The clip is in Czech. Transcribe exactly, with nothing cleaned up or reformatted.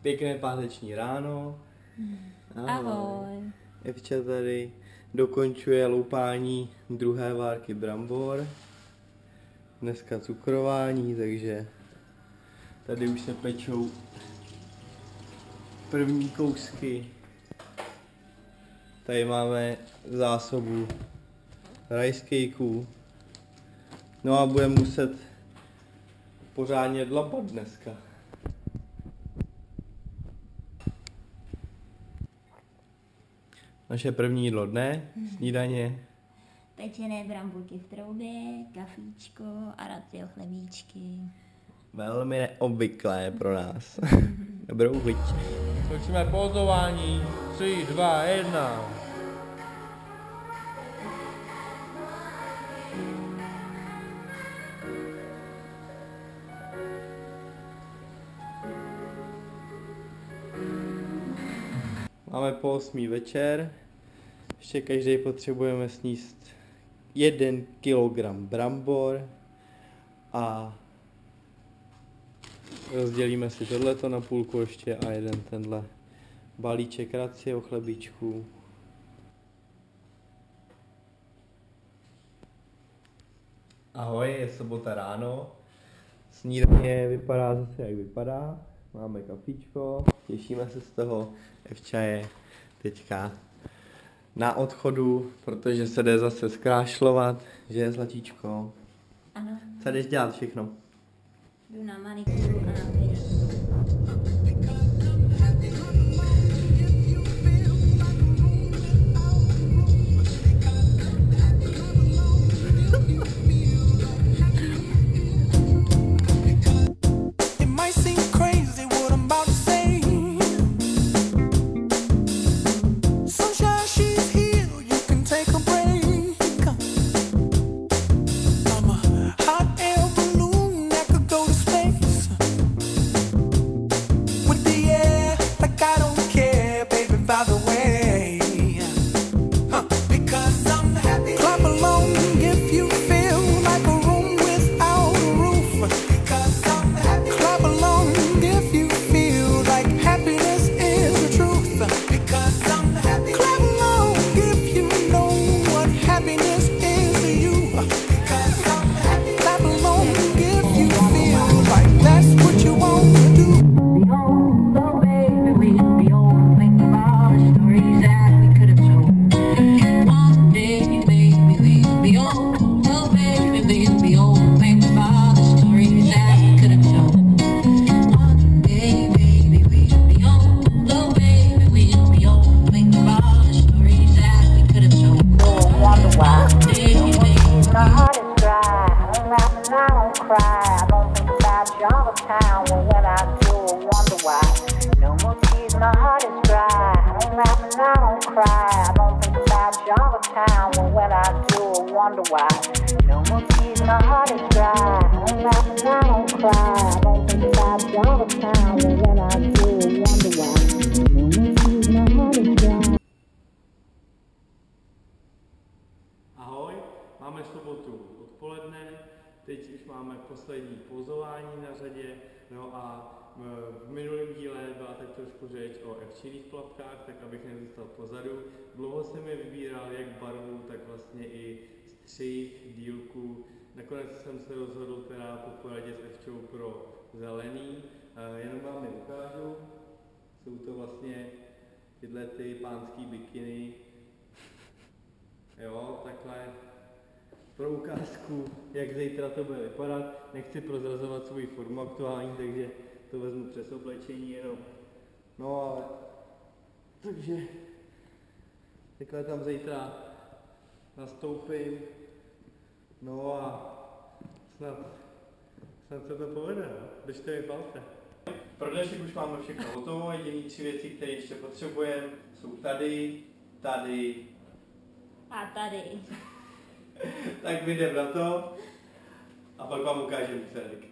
Pěkné páteční ráno. Ahoj. Ahoj. Evča tady dokončuje loupání druhé várky brambor. Dneska cukrování, takže tady už se pečou první kousky. Tady máme zásobu rice cakeů. No a budeme muset pořádně dlabat dneska. Naše první jídlo dne, snídaně. Pečené bramburky v troubě, kafíčko a ratio chlebíčky. Velmi neobvyklé pro nás. Dobrou chuť. Točíme pózování. tři, dva, jedna. Máme po osmý večer. Ještě každý potřebujeme sníst jeden kilogram brambor a rozdělíme si tohleto na půlku ještě a jeden tenhle balíček ratio chlebíčků. Ahoj, je sobota ráno. Snídaně vypadá zase jak vypadá. Máme kafíčko, těšíme se z toho. Evča je teďka na odchodu, protože se jde zase zkrášlovat, že je zlatíčko. Ano. Co jdeš dělat všechno? Jdu na manikuru a na pedikuru. Ahoj, máme sobotu odpoledne, teď už máme poslední pozování na řadě, no a v minulém díle byla tak trošku řeč o evčiných plapkách, tak abych nezůstal pozadu. Dlouho jsem je vybíral jak barvu, tak vlastně i střih, dílku. Nakonec jsem se rozhodl teda po poradě s Evčou pro zelený, jenom vám je ukážu. Jsou to vlastně tyhle ty pánský bikiny. Jo, takhle pro ukázku, jak zítra to bude vypadat. Nechci prozrazovat svůj formu aktuální, takže to vezmu přes oblečení jenom. No ale, takže takhle tam zítra nastoupím. No a snad, snad se to povede, no? Držte mi palce. Pro dnešek už máme všechno hotovo, jediný tři věci, které ještě potřebujeme, jsou tady, tady a tady. Tak vyjdem na to a pak vám ukážem výsledek.